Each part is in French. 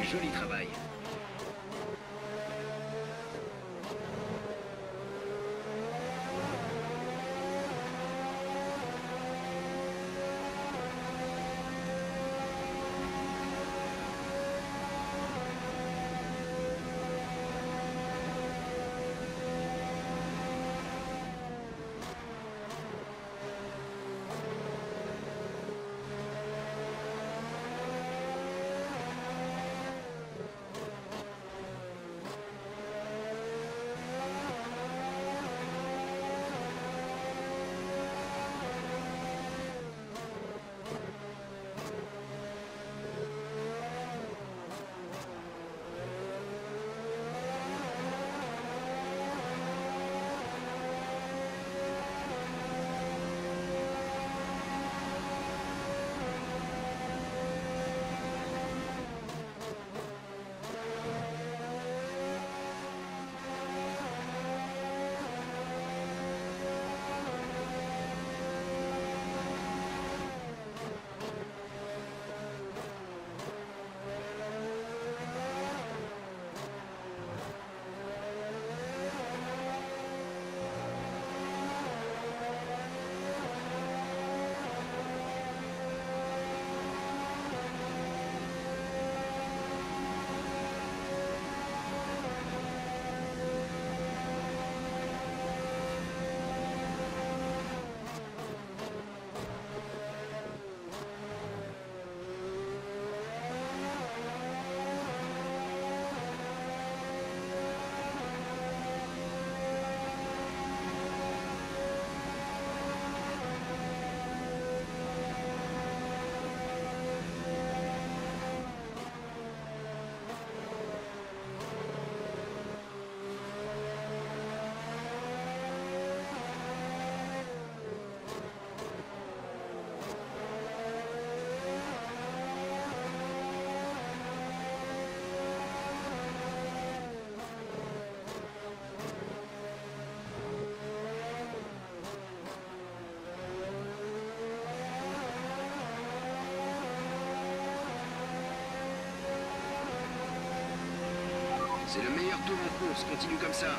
Joli travail. C'est le meilleur tour en course, continue comme ça.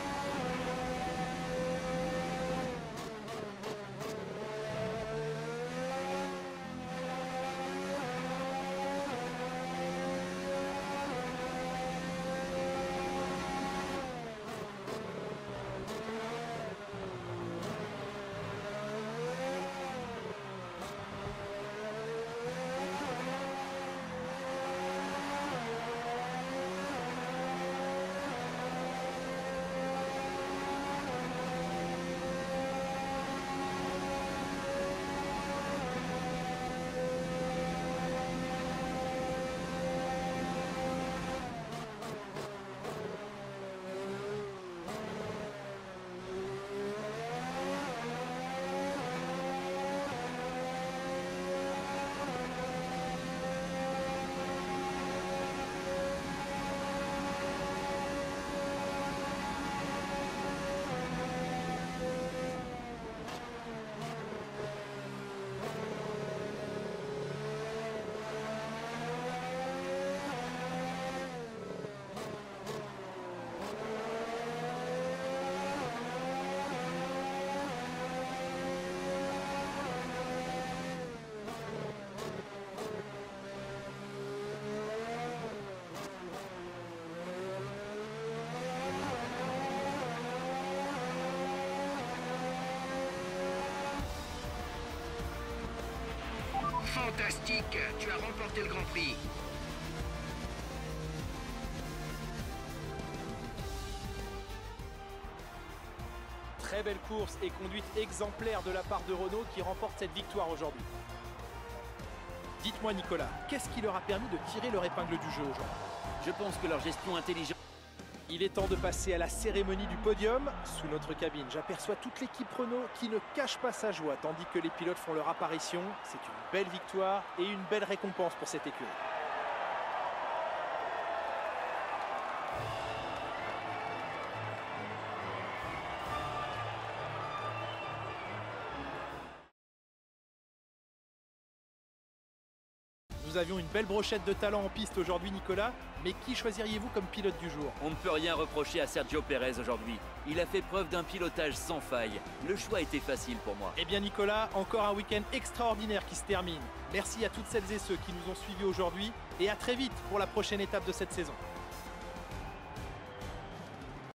Fantastique, tu as remporté le Grand Prix. Très belle course et conduite exemplaire de la part de Renault qui remporte cette victoire aujourd'hui. Dites-moi Nicolas, qu'est-ce qui leur a permis de tirer leur épingle du jeu aujourd'hui? Je pense que leur gestion intelligente... Il est temps de passer à la cérémonie du podium. Sous notre cabine, j'aperçois toute l'équipe Renault qui ne cache pas sa joie tandis que les pilotes font leur apparition. C'est une belle victoire et une belle récompense pour cette écurie. Nous nous avions une belle brochette de talent en piste aujourd'hui, Nicolas. Mais qui choisiriez-vous comme pilote du jour? On ne peut rien reprocher à Sergio Pérez aujourd'hui. Il a fait preuve d'un pilotage sans faille. Le choix était facile pour moi. Eh bien Nicolas, encore un week-end extraordinaire qui se termine. Merci à toutes celles et ceux qui nous ont suivis aujourd'hui et à très vite pour la prochaine étape de cette saison.